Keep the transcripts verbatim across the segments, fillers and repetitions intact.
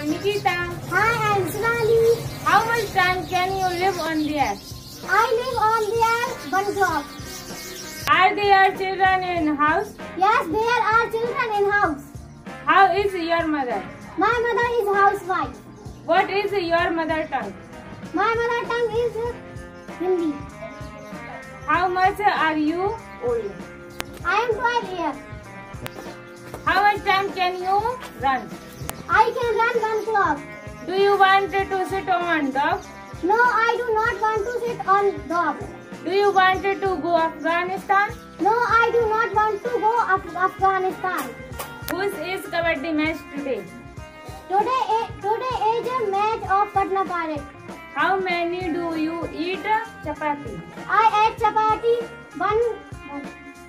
I'm Nikita. Hi, I'm Sonali. How much time can you live on the earth? I live on the earth one clock. Are there children in house? Yes, there are children in house. How is your mother? My mother is housewife. What is your mother tongue? My mother tongue is Hindi. How much are you old? I am twelve years. How much time can you run? I can run one clock. Do you want to sit on dog? No, I do not want to sit on dog. Do you want to go Afghanistan? No, I do not want to go Af Afghanistan. Whose is kabaddi match today? Today, today is a match of Patna Pirates. How many do you eat chapati? I ate chapati one. one.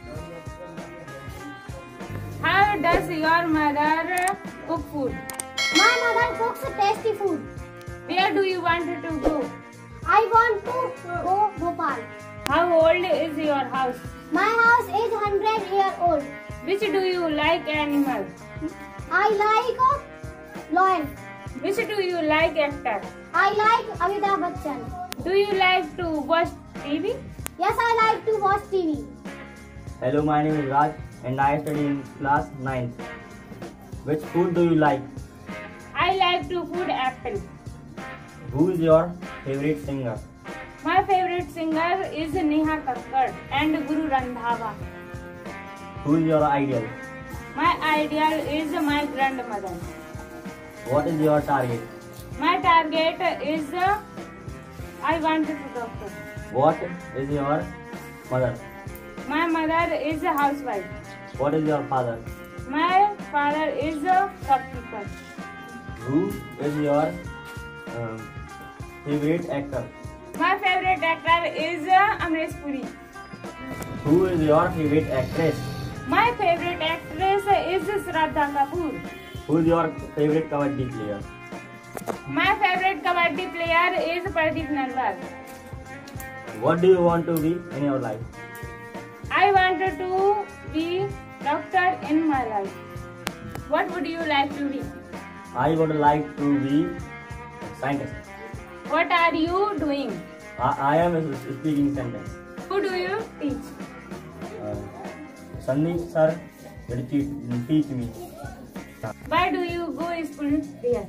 How does your mother cook food? My mother cooks tasty food. Where do you want to go? I want to go Bhopal. How old is your house? My house is one hundred years old. Which do you like animal? I like uh, lion. Which do you like actor? I like Amitabh Bachchan. Do you like to watch T V? Yes, I like to watch T V. Hello, my name is Raj and I study in class ninth. Which food do you like? I like to food apple. Who is your favorite singer? My favorite singer is Neha Kakkar and Guru Randhava. Who is your ideal? My ideal is my grandmother. What is your target? My target is uh, I want to be doctor. What is your mother? My mother is a housewife. What is your father? My father is a shopkeeper. Who is your um, favorite actor? My favorite actor is uh, Amresh Puri. Who is your favorite actress? My favorite actress is Shraddha Kapoor. Who is your favorite kabaddi player? My favorite kabaddi player is Pradeep Narwal. What do you want to be in your life? I wanted to be doctor in my life. What would you like to be? I would like to be scientist. What are you doing? I, I am a speaking sentence. Who do you teach? Uh, Sandeep sir will teach, teach me. Why do you go to school there?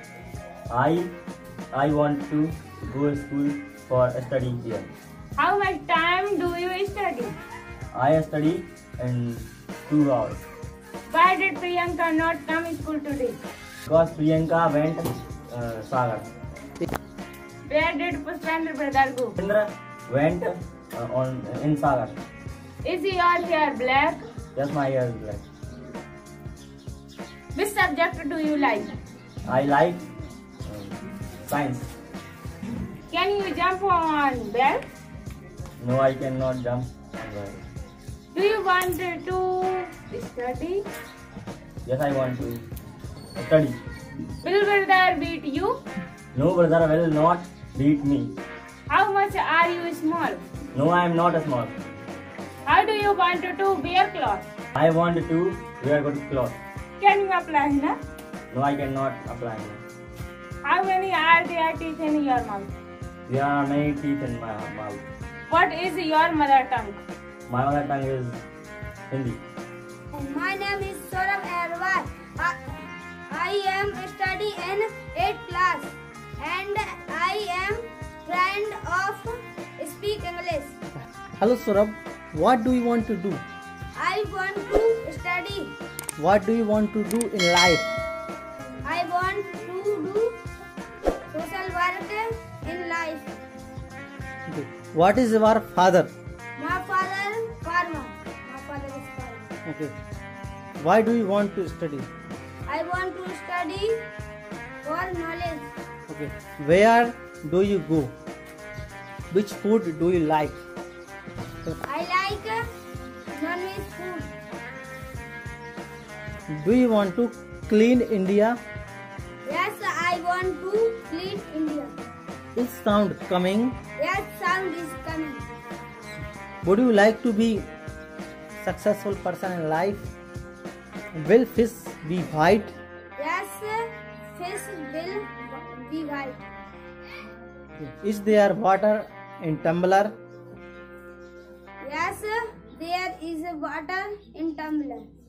I I want to go to school for study here. How much time do you study? I study in two hours. Why did Priyanka not come to school today? Because Priyanka went uh, Sagar. Where did Pushpendra brother go? Pushpendra went uh, on in Sagar. Is your hair black? Yes, my hair is black. Which subject do you like? I like um, science. Can you jump on bed? No, I cannot jump on bed. Do you want to study? Yes, I want to study. Will brother beat you? No, brother will not beat me. How much are you small? No, I am not small. How do you want to wear clothes? I want to wear good clothes. Can you apply, na? No, I cannot apply. How many are there teeth in your mouth? There are many teeth in my mouth. What is your mother tongue? My mother tongue is Hindi. My name is Saurabh Agarwal. I, I am studying in eighth class and I am trying of speak English. Hello Saurabh, what do you want to do? I want to study. What do you want to do in life? I want to do social work in life. Okay. What is your father? My father farmer. My father is farmer. Okay. Why do you want to study? I want to study for knowledge. Okay. Where do you go? Which food do you like? I like non-veg food. Do you want to clean India? Yes, I want to clean India. Is sound coming? Yes, sound is coming. Would you like to be successful person in life? Will fish be white? Yes, fish be white. Is there water in tumbler? Yes, there is water in tumbler.